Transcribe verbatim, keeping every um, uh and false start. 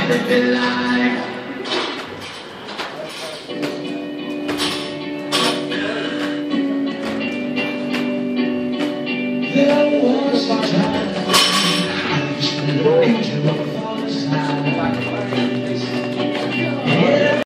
had it been like? There was a time I was looking to